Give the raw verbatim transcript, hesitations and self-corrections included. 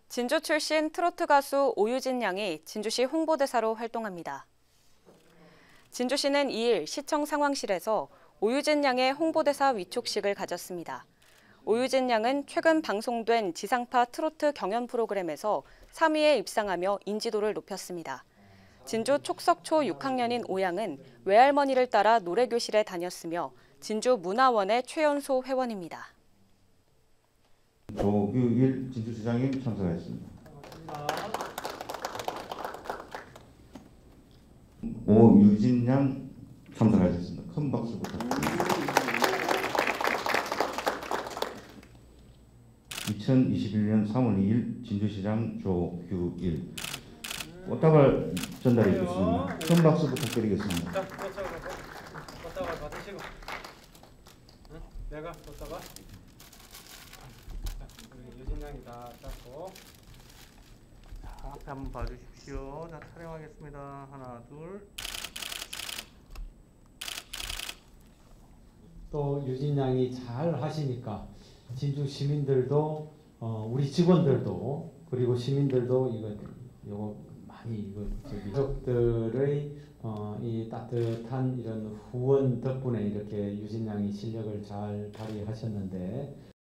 진주 출신 트로트 가수 오유진 양이 진주시 홍보대사로 활동합니다. 진주시는 이 일 시청 상황실에서 오유진 양의 홍보대사 위촉식을 가졌습니다. 오유진 양은 최근 방송된 지상파 트로트 경연 프로그램에서 삼 위에 입상하며 인지도를 높였습니다. 진주 촉석초 육 학년인 오 양은 외할머니를 따라 노래교실에 다녔으며 진주 문화원의 최연소 회원입니다. 조규일 진주시장님 참석하였습니다. 오유진 양 참석하셨습니다. 큰 박수 부탁드립니다. 이천이십일 년 삼월 이 일 진주시장 조규일 꽃다발 전달해 주셨습니다. 큰 박수 부탁드리겠습니다. 자, 꽃다발 꽃다발 받으시고, 응? 내가 꽃다발. 우리 유진 양이 다 땄고. 자, 앞에 한번 봐주십시오. 자, 촬영하겠습니다. 하나, 둘. 또 유진 양이 잘 하시니까 진주 시민들도 어, 우리 직원들도 그리고 시민들도 이거 요거 많이 이거 저기 가족들의 어, 이 따뜻한 이런 후원 덕분에 이렇게 유진 양이 실력을 잘 발휘하셨는데.